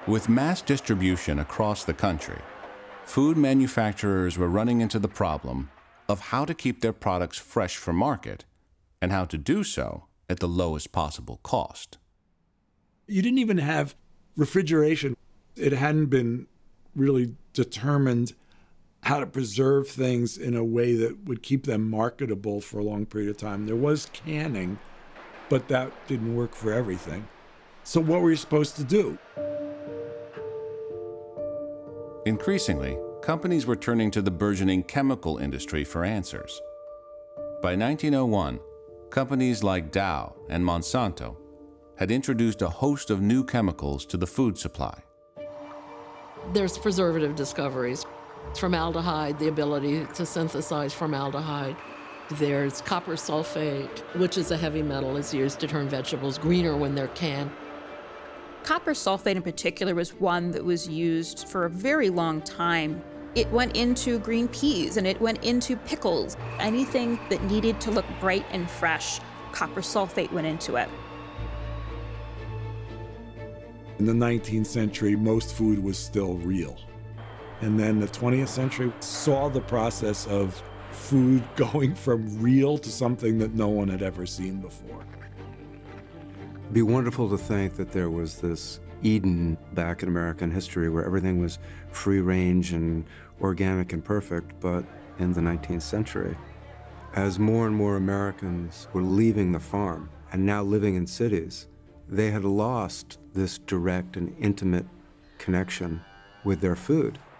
With mass distribution across the country, food manufacturers were running into the problem of how to keep their products fresh for market and how to do so at the lowest possible cost. You didn't even have refrigeration. It hadn't been really determined how to preserve things in a way that would keep them marketable for a long period of time. There was canning, but that didn't work for everything. So what were you supposed to do? Increasingly, companies were turning to the burgeoning chemical industry for answers. By 1901, companies like Dow and Monsanto had introduced a host of new chemicals to the food supply. There's preservative discoveries. Formaldehyde, the ability to synthesize formaldehyde. There's copper sulfate, which is a heavy metal, is used to turn vegetables greener when they're canned. Copper sulfate in particular was one that was used for a very long time. It went into green peas and it went into pickles. Anything that needed to look bright and fresh, copper sulfate went into it. In the 19th century, most food was still real. And then the 20th century saw the process of food going from real to something that no one had ever seen before. It'd be wonderful to think that there was this Eden back in American history where everything was free range and organic and perfect, but in the 19th century, as more and more Americans were leaving the farm and now living in cities, they had lost this direct and intimate connection with their food.